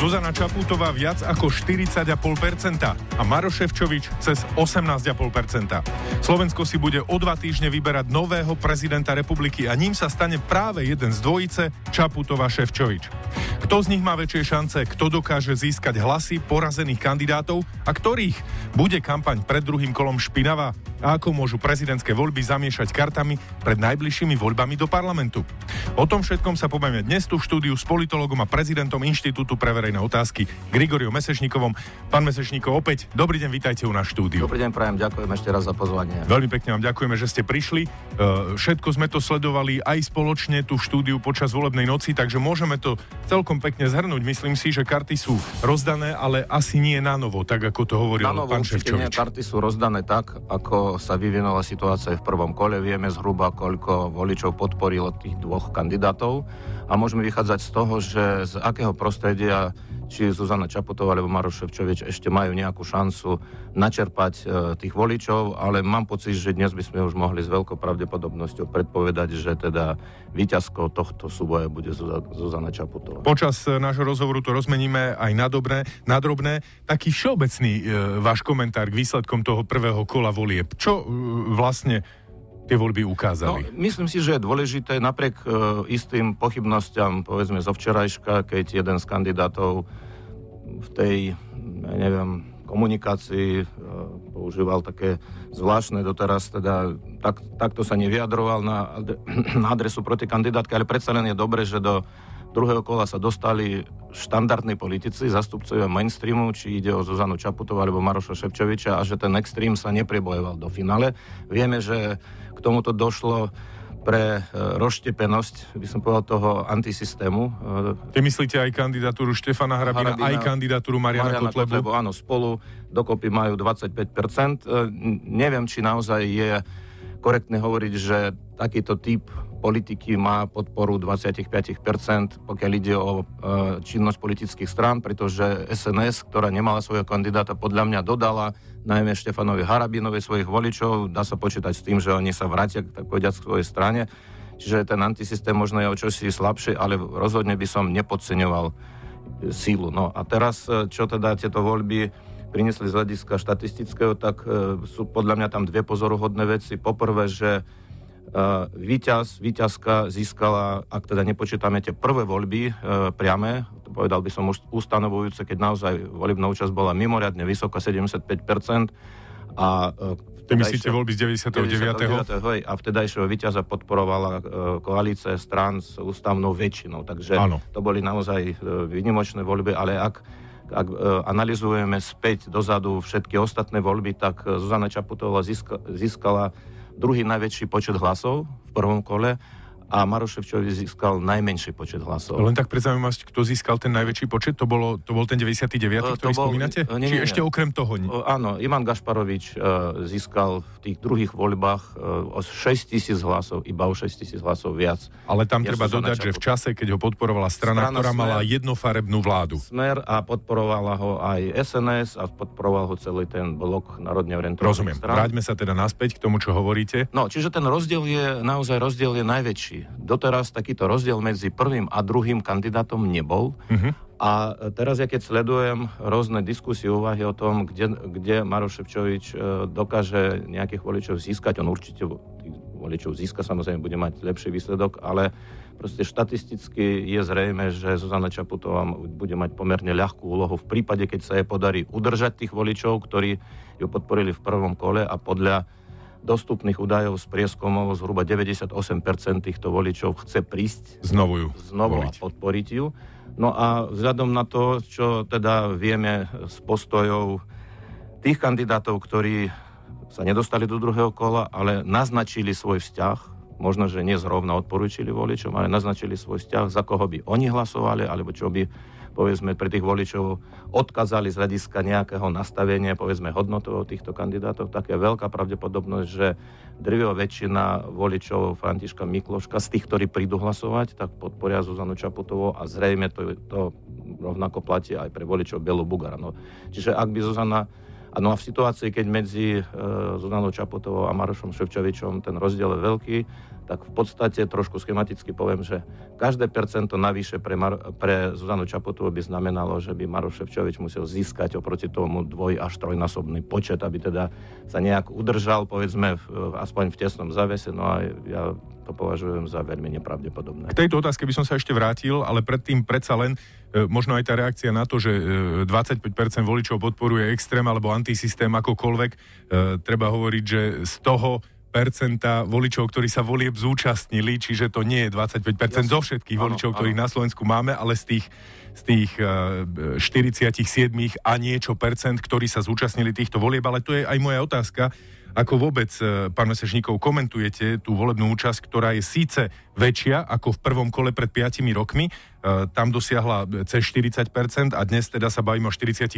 Zuzana Čaputová viac ako 40,5% a Maroš Šefčovič cez 18,5%. Slovensko si bude o 2 týždne vyberať nového prezidenta republiky a ním sa stane práve jeden z dvojice Čaputová-Šefčovič. Kto z nich má väčšie šance, kto dokáže získať hlasy porazených kandidátov a ktorých bude kampaň pred druhým kolom špinavá a ako môžu prezidentské voľby zamiešať kartami pred najbližšími voľbami do parlamentu. O tom všetkom sa povieme dnes tu v štúdiu s politologom a prezidentom Inštitútu pre verejné otázky Grigoriom Mesečníkovom. Pán Mesečníkov, opäť dobrý deň, vítajte u nás v štúdiu. Dobrý deň, prajem, ďakujem ešte raz za pozvanie. Veľmi pekne vám ďakujeme, že ste prišli. Všetko sme to sledovali aj spoločne tu v štúdiu počas volebnej noci, takže môžeme to celkom pekne zhrnúť. Myslím si, že karty sú rozdané, ale asi nie na novo, tak ako to hovoril pán Šefčovič. Karty sú rozdané tak, ako sa vyvinula situácia v prvom kole. Vieme zhruba, koľko voličov podporilo tých dvoch kandidátov a môžeme vychádzať z toho, že z akého prostredia či Zuzana Čaputová alebo Maroš Šefčovič ešte majú nejakú šancu načerpať tých voličov, ale mám pocit, že dnes by sme už mohli s veľkou pravdepodobnosťou predpovedať, že teda víťazkou tohto súboja bude Zuzana Čaputová. Počas nášho rozhovoru to rozmeníme aj na drobné. Taký všeobecný váš komentár k výsledkom toho prvého kola volieb. Čo vlastne tie voľby ukázali? No, myslím si, že je dôležité napriek istým pochybnostiam, povedzme zo včerajška, keď jeden z kandidátov v tej, komunikácii používal také zvláštne doteraz, teda takto sa nevyjadroval na adresu proti kandidátke, ale predsa len je dobre, že do druhého kola sa dostali štandardní politici, zastupcovia mainstreamu, či ide o Zuzanu Čaputovú alebo Maroša Šefčoviča a že ten extrém sa neprebojoval do finále. Vieme, že k tomuto došlo pre rozštepenosť, by som povedal, toho antisystému. Ty myslíte aj kandidatúru Štefana Harabina, aj kandidatúru Mariana Kotlebu? Áno, spolu dokopy majú 25%. Neviem, či naozaj je korektné hovoriť, že takýto typ politiky má podporu 25%, pokiaľ ide o činnosť politických strán, pretože SNS, ktorá nemala svojho kandidáta, podľa mňa dodala najmä Štefanovi Harabinovi svojich voličov. Dá sa počítať s tým, že oni sa vrátia, tak povediať, k svojej strane. Čiže ten antisystém možno je o čosi slabšie, ale rozhodne by som nepodceňoval sílu. No a teraz, čo teda tieto voľby priniesli z hľadiska štatistického, tak sú podľa mňa tam dve pozoruhodné veci. Poprvé, že víťazka získala, ak teda nepočítame tie prvé voľby priame, povedal by som už ustanovujúce, keď naozaj volebná účasť bola mimoriadne vysoká, 75%. A ty myslíte voľby z 99. A vtedajšieho víťaza podporovala koalícia strán s ústavnou väčšinou. Takže to boli naozaj výnimočné voľby, ale ak analyzujeme späť dozadu všetky ostatné voľby, tak Zuzana Čaputová získala druhý najväčší počet hlasov v prvom kole a Maroš Šefčovič získal najmenší počet hlasov. Len tak pre zaujímavosť, kto získal ten najväčší počet? To bol ten 99., ktorý spomínate? Či ešte okrem toho? Áno, Ivan Gašparovič získal v tých druhých voľbách o 6 000 hlasov, iba o 6 000 hlasov viac. Ale tam treba dodať, že v čase, keď ho podporovala strana ktorá mala jednofarebnú vládu. Smer a podporovala ho aj SNS a podporoval ho celý ten blok národne orientovaných strán. Rozumiem. Vráťme sa teda naspäť k tomu, čo hovoríte. No, čiže ten rozdiel je najväčší. Doteraz takýto rozdiel medzi prvým a druhým kandidátom nebol. A teraz, keď sledujem rôzne diskusie, úvahy o tom, kde Maroš Šefčovič dokáže nejakých voličov získať, on určite tých voličov získa, samozrejme bude mať lepší výsledok, ale proste štatisticky je zrejme, že Zuzana Čaputová bude mať pomerne ľahkú úlohu v prípade, keď sa jej podarí udržať tých voličov, ktorí ju podporili v prvom kole a podľa dostupných údajov z prieskumov zhruba 98% týchto voličov chce prísť znovu a podporiť ju. No a vzhľadom na to, čo teda vieme z postojov tých kandidátov, ktorí sa nedostali do druhého kola, ale naznačili svoj vzťah, možno, že nie zrovna odporúčili voličom, ale naznačili svoj vzťah, za koho by oni hlasovali, alebo čo by, povedzme, pre tých voličov odkázali z hľadiska nejakého nastavenia, povedzme, hodnotov týchto kandidátov, tak je veľká pravdepodobnosť, že drvivá väčšina voličov Františka Mikloška z tých, ktorí prídu hlasovať, tak podporia Zuzanu Čaputovú a zrejme to rovnako platí aj pre voličov Belu Bugara. No, čiže ak by Zuzana No a v situácii, keď medzi Zuzanou Čaputovou a Marošom Šefčovičom ten rozdiel je veľký, tak v podstate trošku schematicky poviem, že každé percento navyše pre Zuzanu Čaputovú by znamenalo, že by Maroš Šefčovič musel získať oproti tomu 2- až 3-násobný počet, aby teda sa nejak udržal, povedzme, aspoň v tesnom závese, no a ja to považujem za veľmi nepravdepodobné. K tejto otázke by som sa ešte vrátil, ale predtým predsa len možno aj tá reakcia na to, že 25% voličov podporuje extrém alebo antisystém akokoľvek. Treba hovoriť, že z toho percenta voličov, ktorí sa volieb zúčastnili, čiže to nie je 25% zo všetkých voličov, ktorých na Slovensku máme, ale z tých 47 a niečo percent, ktorí sa zúčastnili týchto volieb, ale to je aj moja otázka. Ako vôbec, pán Mesečníkov, komentujete tú volebnú účasť, ktorá je síce väčšia ako v prvom kole pred 5 rokmi, tam dosiahla cez 40% a dnes teda sa bavíme o 48%,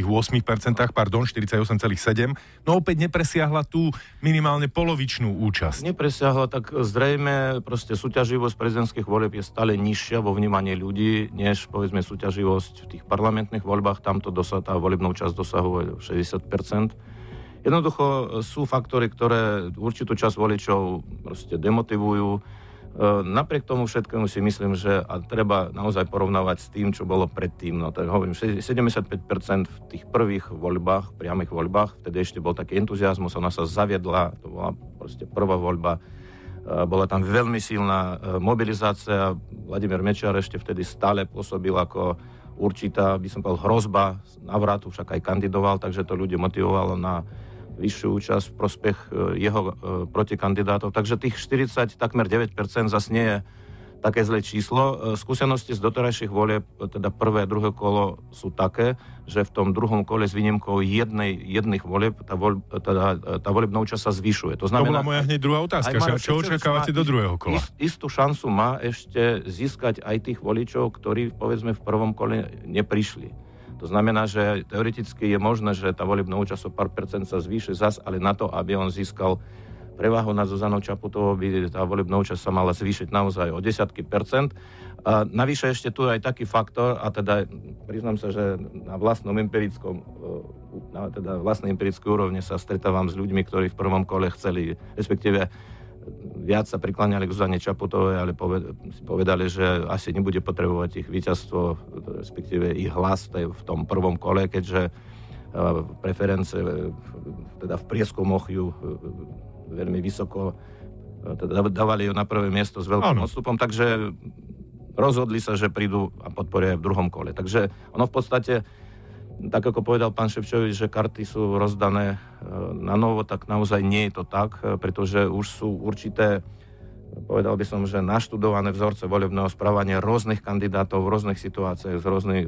48,7%, no opäť nepresiahla tú minimálne polovičnú účasť. Nepresiahla, tak zrejme proste súťaživosť prezidentských volieb je stále nižšia vo vnímaní ľudí, než povedzme súťaživosť v tých parlamentných voľbách, tamto tá volebná účasť dosahuje 60%. Jednoducho sú faktory, ktoré určitú časť voličov proste demotivujú. Napriek tomu všetkému si myslím, že a treba naozaj porovnávať s tým, čo bolo predtým. No tak hovorím, 75% v tých prvých voľbách, priamych voľbách, vtedy ešte bol taký entuziasmus, ona sa zaviedla, to bola proste prvá voľba. Bola tam veľmi silná mobilizácia. Vladimír Mečiar ešte vtedy stále pôsobil ako určitá, by som povedal, hrozba návratu, však aj kandidoval, takže to ľudí motivovalo na vyššiu účasť v prospech jeho protikandidátov. Takže tých takmer 9% zase nie je také zlé číslo. Skúsenosti z doterajších volieb, teda prvé a druhé kolo sú také, že v tom druhom kole s výnimkou jedných volieb tá volebná účasť sa zvyšuje. To znamená, to bola moja hneď druhá otázka. Čo očakávate do druhého kola? Istú šancu má ešte získať aj tých voličov, ktorí povedzme v prvom kole neprišli. To znamená, že teoreticky je možné, že tá volebná účasť o pár percent sa zvýši zas, ale na to, aby on získal prevahu nad Zuzanou Čaputovou, by tá volebná účasť sa mala zvýšiť naozaj o 10%. A navyše ešte tu aj taký faktor, a teda priznám sa, že na vlastnej empirickej úrovni sa stretávam s ľuďmi, ktorí v prvom kole chceli, respektíve viac sa prikláňali k Zuzane Čaputovej, ale povedali, že asi nebude potrebovať ich víťazstvo, respektíve ich hlas v tom prvom kole, keďže preferencie teda v prieskumoch ju veľmi vysoko teda dávali ju na prvé miesto s veľkým odstupom, takže rozhodli sa, že prídu a podporia v druhom kole. Takže ono v podstate, tak ako povedal pán Šefčovič, že karty sú rozdané na novo, tak naozaj nie je to tak, pretože už sú určité, povedal by som, že naštudované vzorce volebného správania rôznych kandidátov v rôznych situáciách s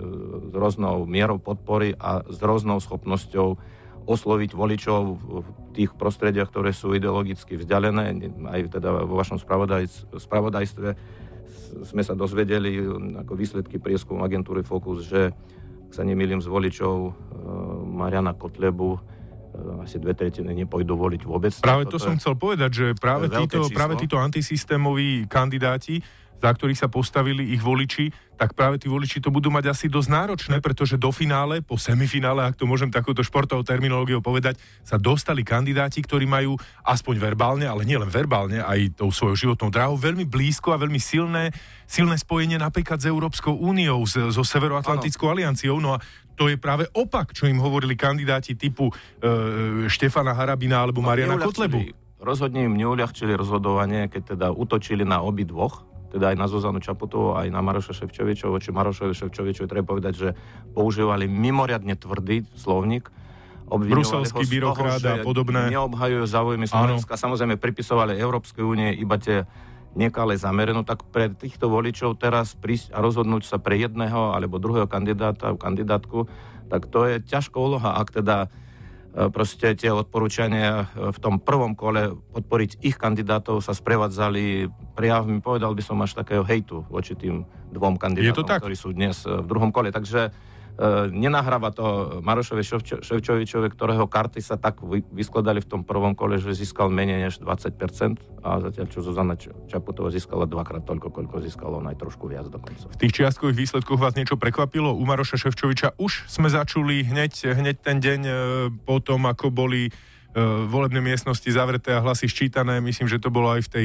rôznou mierou podpory a s rôznou schopnosťou osloviť voličov v tých prostrediach, ktoré sú ideologicky vzdialené. Aj teda vo vašom spravodajstve sme sa dozvedeli ako výsledky prieskumu agentúry Focus, že ak sa nemýlim, z voličov Mariana Kotlebu asi 2/3 nepôjdu voliť vôbec. Práve to som chcel povedať, že práve títo antisystémoví kandidáti, za ktorých sa postavili ich voliči, tak práve tí voliči to budú mať asi dosť náročné, pretože do finále, po semifinále, ak to môžem takúto športovou terminológiou povedať, sa dostali kandidáti, ktorí majú aspoň verbálne, ale nielen verbálne, aj tou svojou životnou dráhou veľmi blízko a veľmi silné spojenie napríklad s Európskou úniou, so Severoatlantickou alianciou. No a to je práve opak, čo im hovorili kandidáti typu Štefana Harabina alebo Mariana Kotlebu. Rozhodne im neuľahčili rozhodovanie, keď teda útočili na obidvoch, teda aj na Zuzanu Čaputovú, aj na Maroša Šefčoviča. Voči Marošovi Šefčovičovi treba povedať, že používali mimoriadne tvrdý slovník. Bruselský byrokraт a podobné. Neobhajujú záujmy Slovenska. Samozrejme pripisovali Európskej únie iba tie nekalé zámery. No tak pre týchto voličov teraz prísť a rozhodnúť sa pre jedného alebo druhého kandidátku, tak to je ťažká úloha, ak teda proste tie odporúčania v tom prvom kole podporiť ich kandidátov sa sprevádzali prejavmi, povedal by som, až takého hejtu voči tým dvom kandidátom, ktorí sú dnes v druhom kole. Takže nenahráva to Marošovi Šefčovičovi, ktorého karty sa tak vyskladali v tom prvom kole, že získal menej než 20%, a zatiaľ čo Zuzana Čaputová získala dvakrát toľko, koľko získalo, aj trošku viac dokonca. V tých čiastkových výsledkoch vás niečo prekvapilo? U Maroša Šefčoviča už sme začuli hneď ten deň po tom, ako boli volebné miestnosti zavreté a hlasy ščítané. Myslím, že to bolo aj v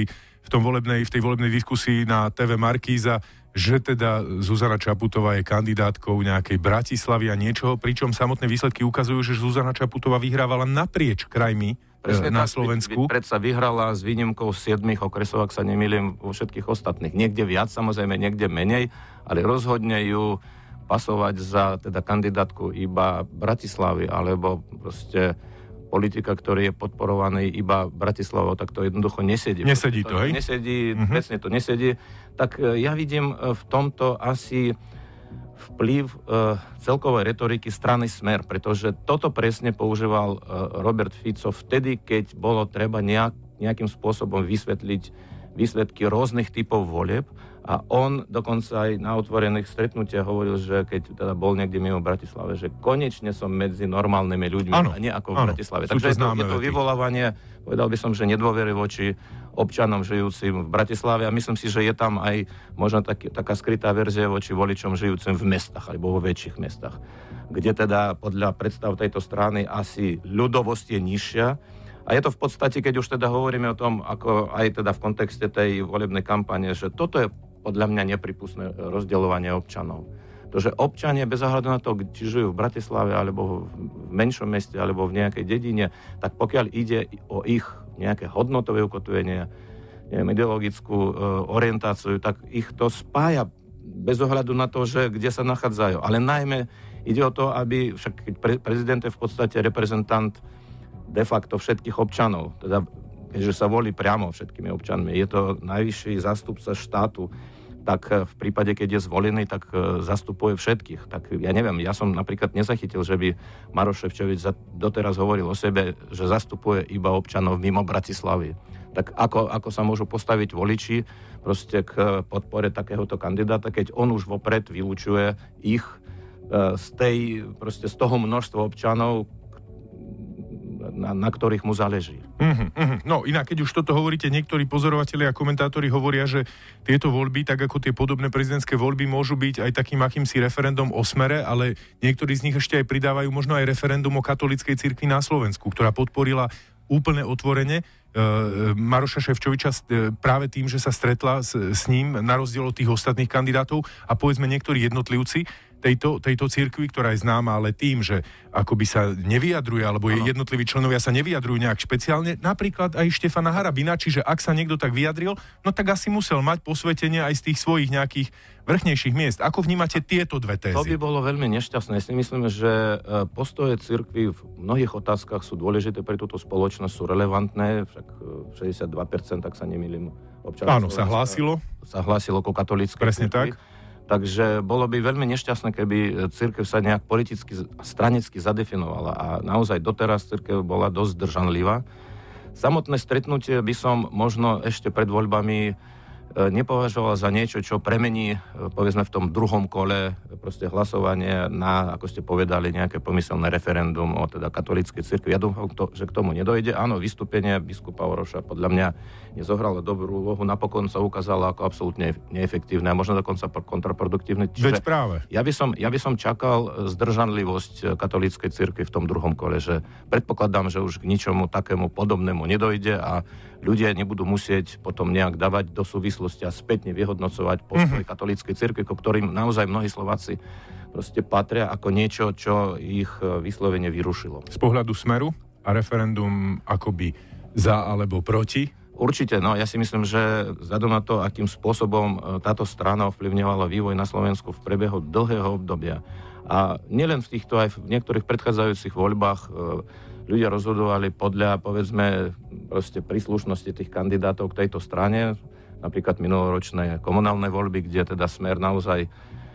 v tej volebnej diskusii na TV Markíza, že teda Zuzana Čaputová je kandidátkou nejakej Bratislavy a niečoho, pričom samotné výsledky ukazujú, že Zuzana Čaputová vyhrávala naprieč krajmi na Slovensku. Predsa vyhrala s výnimkou 7 okresov, ak sa nemýlim, vo všetkých ostatných. Niekde viac, samozrejme, niekde menej, ale rozhodne ju pasovať za teda kandidátku iba Bratislavy, alebo proste politika, ktorý je podporovaný iba Bratislavou, tak to jednoducho nesedí. Nesedí to, hej? Nesedí, presne to nesedí. Tak ja vidím v tomto asi vplyv celkovej retoriky strany Smer, pretože toto presne používal Robert Fico vtedy, keď bolo treba nejakým spôsobom vysvetliť výsledky rôznych typov volieb. A on dokonca aj na otvorených stretnutiach hovoril, že keď teda bol niekde mimo Bratislave, že konečne som medzi normálnymi ľuďmi, a nie ako v Bratislave. Takže je to vyvolávanie, povedal by som, že nedôvery voči občanom žijúcim v Bratislave a myslím si, že je tam aj možno taká skrytá verzia voči voličom žijúcim v mestách alebo vo väčších mestách, kde teda podľa predstav tejto strany asi ľudovosť je nižšia. A je to v podstate, keď už teda hovoríme o tom, ako aj teda v kontexte tej volebnej kampane, že toto je podľa mňa nepripustné rozdeľovanie občanov. To, že občania bez ohľadu na to, či žijú v Bratislave, alebo v menšom meste, alebo v nejakej dedine, tak pokiaľ ide o ich nejaké hodnotové ukotvenie, neviem, ideologickú orientáciu, tak ich to spája bez ohľadu na to, že kde sa nachádzajú. Ale najmä ide o to, aby však prezident je v podstate reprezentant de facto všetkých občanov, teda keďže sa volí priamo všetkými občanmi. Je to najvyšší zástupca štátu, tak v prípade, keď je zvolený, tak zastupuje všetkých. Tak ja neviem, ja som napríklad nezachytil, že by Maroš Šefčovič doteraz hovoril o sebe, že zastupuje iba občanov mimo Bratislavy. Tak ako sa môžu postaviť voliči proste k podpore takéhoto kandidáta, keď on už vopred vylúčuje ich z toho množstva občanov, na ktorých mu záleží. No inak, keď už toto hovoríte, niektorí pozorovatelia a komentátori hovoria, že tieto voľby, tak ako tie podobné prezidentské voľby, môžu byť aj takým akýmsi referendum o Smere, ale niektorí z nich ešte aj pridávajú možno aj referendum o katolíckej cirkvi na Slovensku, ktorá podporila úplne otvorene Maroša Šefčoviča práve tým, že sa stretla s ním na rozdiel od tých ostatných kandidátov a povedzme niektorí jednotlivci tejto cirkvi, ktorá je známa, ale tým, že akoby sa nevyjadruje, alebo jednotliví členovia sa nevyjadrujú nejak špeciálne, napríklad aj Štefana Harabina, čiže ak sa niekto tak vyjadril, no tak asi musel mať posvetenie aj z tých svojich nejakých vrchnejších miest. Ako vnímate tieto dve tézy? To by bolo veľmi nešťastné. Si myslím, že postoje cirkvi v mnohých otázkach sú dôležité pre túto spoločnosť, sú relevantné, však 62%, ak sa nemýlim, občanov. Áno, sa hlásilo. Sa hlásilo ako katolícke. Presne cirkvi. Tak. Takže bolo by veľmi nešťastné, keby cirkev sa nejak politicky, stranicky zadefinovala a naozaj doteraz cirkev bola dosť zdržanlivá. Samotné stretnutie by som možno ešte pred voľbami nepovažoval za niečo, čo premení, povedzme v tom druhom kole proste hlasovanie na, ako ste povedali, nejaké pomyselné referendum o teda katolíckej cirkvi. Ja dúfam, že k tomu nedojde. Áno, vystúpenie biskupa Oroša podľa mňa nezohralo dobrú úlohu, napokon sa ukázalo ako absolútne neefektívne a možno dokonca kontraproduktívne. Veď práve. Ja by som čakal zdržanlivosť katolíckej cirkvi v tom druhom kole, že predpokladám, že už k ničomu takému podobnému nedojde a ľudia nebudú musieť potom nejak dávať do súvislosti a spätne vyhodnocovať postoj katolíckej cirkvi, ko ktorým naozaj mnohí Slováci proste patria ako niečo, čo ich vyslovene vyrušilo. Z pohľadu Smeru a referendum akoby za alebo proti? Určite, no ja si myslím, že vzhľadom na to, akým spôsobom táto strana ovplyvňovala vývoj na Slovensku v priebehu dlhého obdobia. A nielen v týchto, aj v niektorých predchádzajúcich voľbách ľudia rozhodovali podľa, povedzme, proste príslušnosti tých kandidátov k tejto strane, napríklad minuloročné komunálne voľby, kde teda Smer naozaj,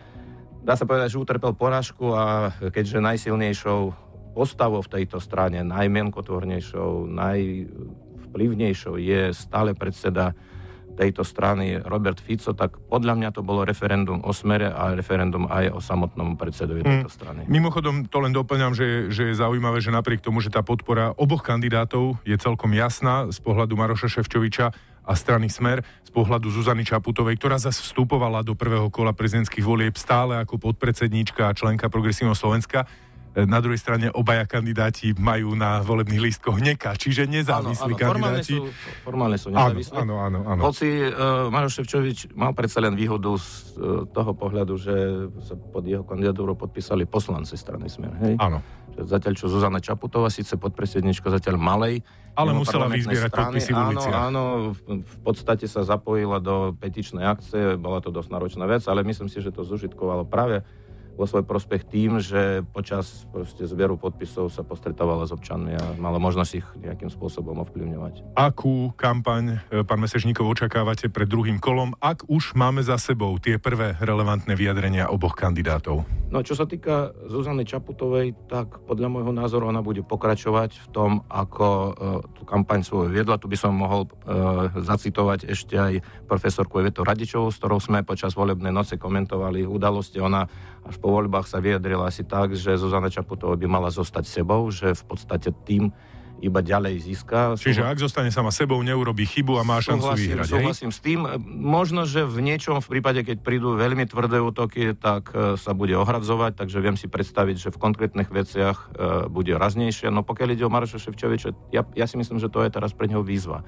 dá sa povedať, že utrpel porážku a keďže najsilnejšou postavou v tejto strane, najmienkotvornejšou, najvplyvnejšou je stále predseda tejto strany Robert Fico, tak podľa mňa to bolo referendum o Smere a referendum aj o samotnom predsedovi tejto strany. Mimochodom, to len doplňam, že je zaujímavé, že napriek tomu, že tá podpora oboch kandidátov je celkom jasná z pohľadu Maroša Šefčoviča a strany Smer, z pohľadu Zuzany Čaputovej, ktorá zase vstupovala do prvého kola prezidentských volieb stále ako podpredsedníčka a členka Progresívneho Slovenska, na druhej strane obaja kandidáti majú na volebných lístkoch NEKA, čiže nezávislí kandidáti. Formálne sú nezávislí. Áno. Hoci Maroš Šefčovič mal predsa len výhodu z toho pohľadu, že sa pod jeho kandidatúrou podpísali poslanci strany Smer. Hej? Áno. Zatiaľ, čo Zuzana Čaputová, síce podpredsednička zatiaľ malej, ale musela vyzbierať podpisy v uliciach. Áno, v podstate sa zapojila do petičnej akcie, bola to dosť náročná vec, ale myslím si, že to zužitkovalo práve vo svoj prospech tým, že počas zberu podpisov sa postretávala s občanmi a mala možnosť ich nejakým spôsobom ovplyvňovať. Akú kampaň, pán Mesežníkov, očakávate pred druhým kolom, ak už máme za sebou tie prvé relevantné vyjadrenia oboch kandidátov? No, čo sa týka Zuzany Čaputovej, tak podľa môjho názoru ona bude pokračovať v tom, ako tú kampaň svoju viedla. Tu by som mohol zacitovať ešte aj profesorku Evetu Radičovú, s ktorou sme počas volebnej noci komentovali udalosti. Ona až po voľbách sa vyjadrila asi tak, že Zuzana Čaputová by mala zostať sebou, že v podstate tým iba ďalej získa. Čiže ak zostane sama sebou, neurobí chybu a má šancu vyhrať. Súhlasím s tým. Možno, že v niečom, v prípade, keď prídu veľmi tvrdé útoky, tak sa bude ohradzovať, takže viem si predstaviť, že v konkrétnych veciach bude raznejšie. No pokiaľ ide o Maroša Šefčoviča, ja si myslím, že to je teraz pre neho výzva,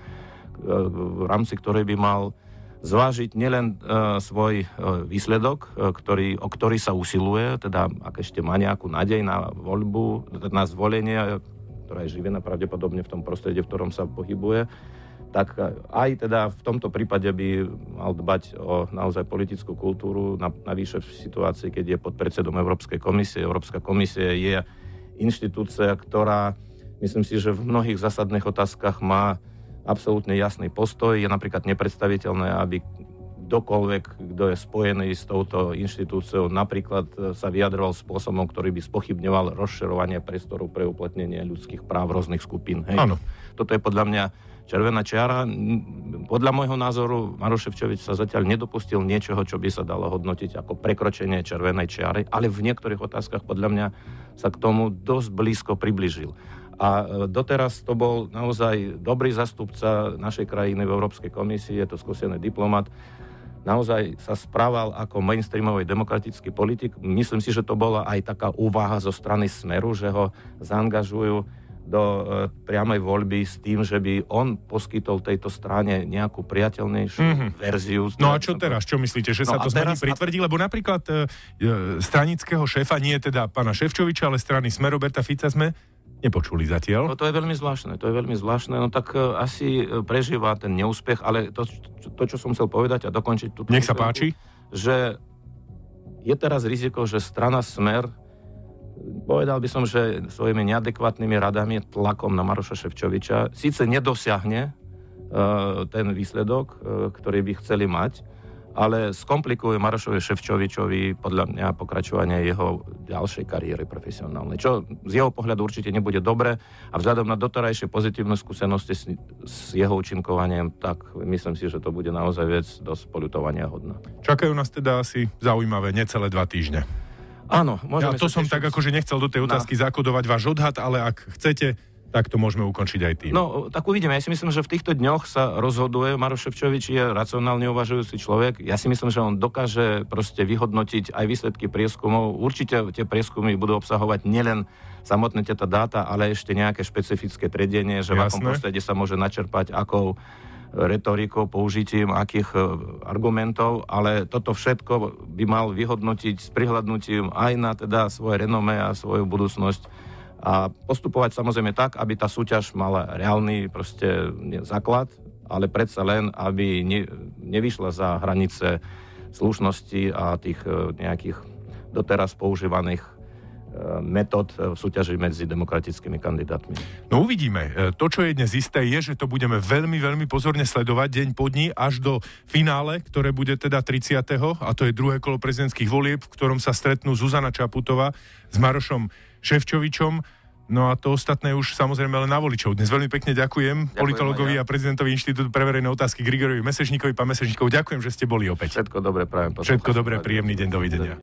v rámci ktorej by mal zvážiť nielen svoj výsledok, o ktorý sa usiluje, teda ak ešte má nejakú nádej na voľbu, na zvolenie, ktorá je živená pravdepodobne v tom prostredí, v ktorom sa pohybuje, tak aj teda v tomto prípade by mal dbať o naozaj politickú kultúru, navyše v situácii, keď je pod predsedom Európskej komisie. Európska komisia je inštitúcia, ktorá, myslím si, že v mnohých zásadných otázkach má absolútne jasný postoj. Je napríklad nepredstaviteľné, aby kdokoľvek, kto je spojený s touto inštitúciou, napríklad sa vyjadroval spôsobom, ktorý by spochybňoval rozširovanie priestoru pre uplatnenie ľudských práv rôznych skupín. Hej. Toto je podľa mňa červená čiara. Podľa môjho názoru Maroš Šefčovič sa zatiaľ nedopustil niečoho, čo by sa dalo hodnotiť ako prekročenie červenej čiary, ale v niektorých otázkach podľa mňa sa k tomu dosť blízko priblížil. A doteraz to bol naozaj dobrý zastupca našej krajiny v Európskej komisii, je to skúsený diplomat, naozaj sa správal ako mainstreamový demokratický politik. Myslím si, že to bola aj taká úvaha zo strany Smeru, že ho zaangažujú do priamej voľby s tým, že by on poskytol tejto strane nejakú priateľnejšiu verziu. No a čo teraz? Čo myslíte? Že sa to zmení, pritvrdí? Lebo napríklad stranického šéfa, nie teda pána Šefčoviča, ale strany Smer Roberta Fica sme nepočuli zatiaľ. No to je veľmi zvláštne. No tak asi prežíva ten neúspech, ale to, čo som chcel povedať a dokončiť tú... Nech sa páči. Že je teraz riziko, že strana Smer, povedal by som, že svojimi neadekvátnymi radami, tlakom na Maroša Šefčoviča, síce nedosiahne ten výsledok, ktorý by chceli mať, ale skomplikuje Marošovi Šefčovičovi podľa mňa pokračovanie jeho ďalšej kariéry profesionálnej. Čo z jeho pohľadu určite nebude dobre a vzhľadom na doterajšie pozitívne skúsenosti s jeho účinkovaním, tak myslím si, že to bude naozaj vec dosť poľutovania hodná. Čakajú nás teda asi zaujímavé necelé 2 týždne. Áno, môžeme. Ja to som tak akože nechcel do tej otázky zakodovať váš odhad, ale ak chcete, tak to môžeme ukončiť aj tým. No, tak uvidíme. Ja si myslím, že v týchto dňoch sa rozhoduje. Maroš Šefčovič je racionálne uvažujúci človek. Ja si myslím, že on dokáže proste vyhodnotiť aj výsledky prieskumov. Určite tie prieskumy budú obsahovať nielen samotné tieto dáta, ale ešte nejaké špecifické triedenie, že v akom prostredí sa môže načerpať, akou retorikou, použitím akých argumentov, ale toto všetko by mal vyhodnotiť s prihľadnutím aj na teda svoje renomé a svoju budúcnosť a postupovať samozrejme tak, aby tá súťaž mala reálny proste základ, ale predsa len, aby nevyšla za hranice slušnosti a tých nejakých doteraz používaných metód v súťaži medzi demokratickými kandidátmi. No uvidíme. To, čo je dnes isté, je, že to budeme veľmi, veľmi pozorne sledovať deň po dni až do finále, ktoré bude teda 30. a to je druhé kolo prezidentských volieb, v ktorom sa stretnú Zuzana Čaputová s Marošom Šefčovičom. No a to ostatné už samozrejme len na voličov. Dnes veľmi pekne ďakujem politologovi a prezidentovi Inštitútu pre verejné otázky Grigorovi Mesežníkovi. Pán Mesežníkov, ďakujem, že ste boli opäť. Všetko dobré, prajem. Všetko dobré, príjemný deň, dovidenia.